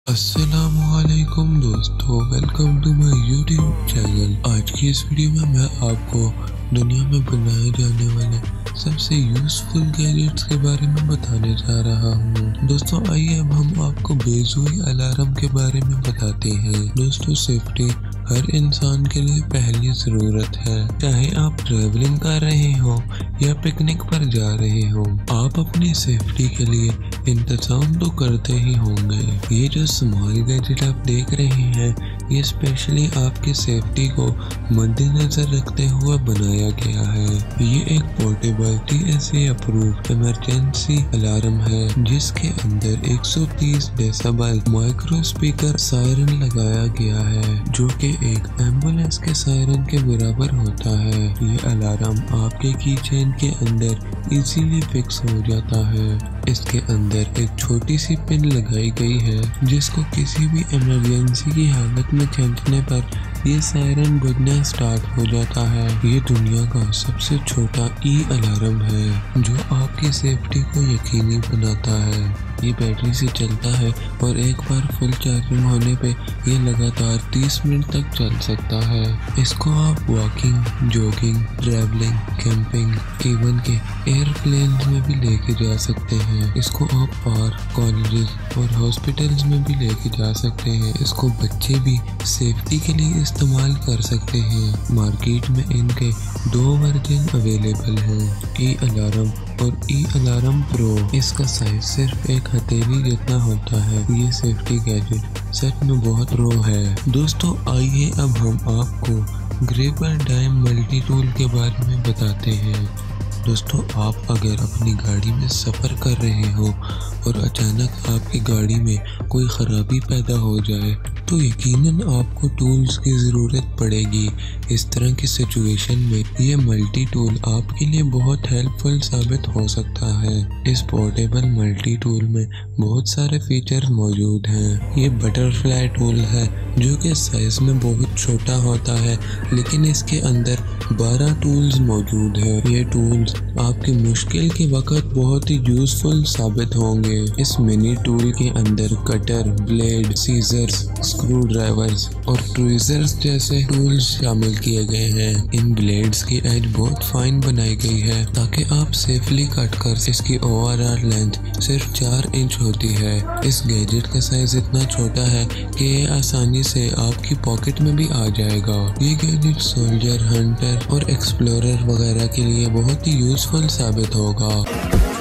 अस्सलामुअलैकुम दोस्तों, welcome to my YouTube channel. आज की इस वीडियो में मैं आपको दुनिया में बनाए जाने वाले सबसे यूजफुल गैजेट्स के बारे में बताने जा रहा हूँ। दोस्तों आइए अब हम आपको बेजुई अलार्म के बारे में बताते हैं। दोस्तों सेफ्टी हर इंसान के लिए पहली ज़रूरत है। चाहे आप ट्रैवलिंग कर रहे हो या पिकनिक पर जा रहे हो, आप अपनी सेफ्टी के लिए इंतजाम तो करते ही होंगे। ये जो स्मॉल गैजेट आप देख रहे हैं, ये स्पेशली आपकी सेफ्टी को मद्देनजर रखते हुए बनाया गया है। ये एक portable TSA approved emergency alarm है, जिसके अंदर 130 डेसिबल माइक्रो स्पीकर सायरन लगाया गया है, जो कि एक एम्बुलेंस के सायरन के बराबर होता है। ये अलार्म आपके की चेन के अंदर इजीली फिक्स हो जाता है। इसके अंदर एक छोटी सी पिन लगाई गई है, जिसको किसी भी इमरजेंसी की हालत में खींचने पर ये सायरन बजना स्टार्ट हो जाता है। ये दुनिया का सबसे छोटा अलार्म है, जो आपकी सेफ्टी को यकीनी बनाता है। ये बैटरी से चलता है और एक बार फुल चार्जिंग होने पे ये लगातार 30 मिनट तक चल सकता है। इसको आप walking, jogging, travelling, camping, even के एयरप्लेन में भी लेके जा सकते हैं। इसको आप पार्क, कॉलेजेस और हॉस्पिटल्स में भी लेके जा सकते हैं। इसको बच्चे भी सेफ्टी के लिए इस्तेमाल कर सकते हैं। मार्केट में इनके 2 वर्जन अवेलेबल हैं, अलार्म और अलार्म प्रो। इसका साइज सिर्फ एक हथेली जितना होता है। ये सेफ्टी गैजेट सच में बहुत प्रो है। दोस्तों आइए अब हम आपको ग्रेपर डाइम मल्टी टूल के बारे में बताते हैं। दोस्तों आप अगर अपनी गाड़ी में सफ़र कर रहे हो और अचानक आपकी गाड़ी में कोई ख़राबी पैदा हो जाए, तो यकीनन आपको टूल्स की ज़रूरत पड़ेगी। इस तरह की सिचुएशन में ये मल्टी टूल आपके लिए बहुत हेल्पफुल साबित हो सकता है। इस पोर्टेबल मल्टी टूल में बहुत सारे फीचर्स मौजूद हैं। ये बटरफ्लाई टूल है, जो कि साइज में बहुत छोटा होता है, लेकिन इसके अंदर 12 टूल्स मौजूद हैं। ये टूल्स आपकी मुश्किल के वक्त बहुत ही यूजफुल साबित होंगे। इस मिनी टूल के अंदर cutter, blade, scissors, screw drivers और ट्वीजर्स जैसे टूल्स शामिल किए गए हैं। इन ब्लेड्स की एज बहुत फाइन बनाई गई है, ताकि आप सेफली कट कर। इसकी ओवरऑल लेंथ सिर्फ 4 इंच होती है। इस गैजेट का साइज इतना छोटा है कि ये आसानी से आपकी पॉकेट में भी आ जाएगा। ये गैजेट सोल्जर, हंटर और एक्सप्लोरर वगैरह के लिए बहुत ही यूजफुल साबित होगा।